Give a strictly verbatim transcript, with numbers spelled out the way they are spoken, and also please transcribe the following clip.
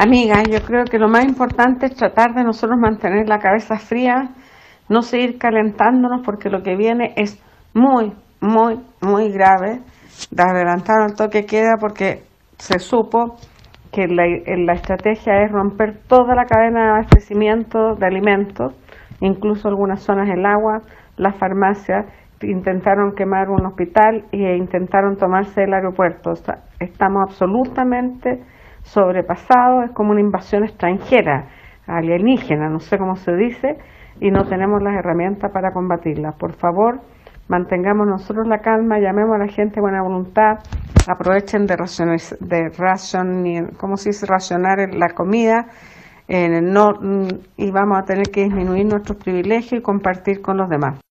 Amigas, yo creo que lo más importante es tratar de nosotros mantener la cabeza fría, no seguir calentándonos porque lo que viene es muy, muy, muy grave. Adelantaron el toque de queda porque se supo que la, la estrategia es romper toda la cadena de abastecimiento de alimentos, incluso algunas zonas del agua, las farmacias, intentaron quemar un hospital e intentaron tomarse el aeropuerto. O sea, estamos absolutamente sobrepasados, es como una invasión extranjera, alienígena, no sé cómo se dice, y no tenemos las herramientas para combatirla. Por favor, mantengamos nosotros la calma, llamemos a la gente de buena voluntad, aprovechen de racionar, de ration, ¿cómo se dice? Racionar la comida, eh, no, y vamos a tener que disminuir nuestros privilegios y compartir con los demás.